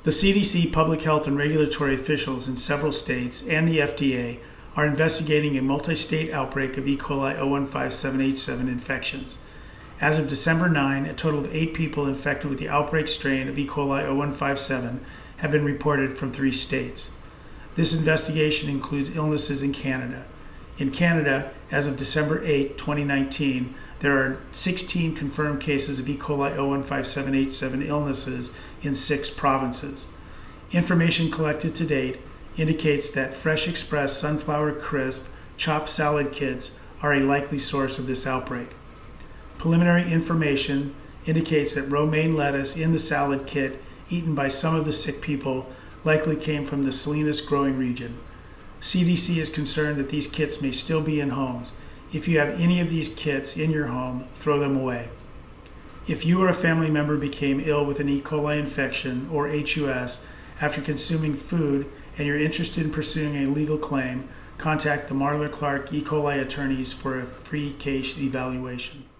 The CDC, public health, and regulatory officials in several states and the FDA are investigating a multi-state outbreak of E. coli 015787 infections. As of December 9, a total of 8 people infected with the outbreak strain of E. coli 0157 have been reported from 3 states. This investigation includes illnesses in Canada. In Canada, as of December 8, 2019, there are 16 confirmed cases of E. coli 015787 illnesses in 6 provinces. Information collected to date indicates that Fresh Express Sunflower Crisp chopped salad kits are a likely source of this outbreak. Preliminary information indicates that romaine lettuce in the salad kit eaten by some of the sick people likely came from the Salinas growing region. CDC is concerned that these kits may still be in homes. If you have any of these kits in your home, throw them away. If you or a family member became ill with an E. coli infection or HUS after consuming food and you're interested in pursuing a legal claim, contact the Marler Clark E. coli attorneys for a free case evaluation.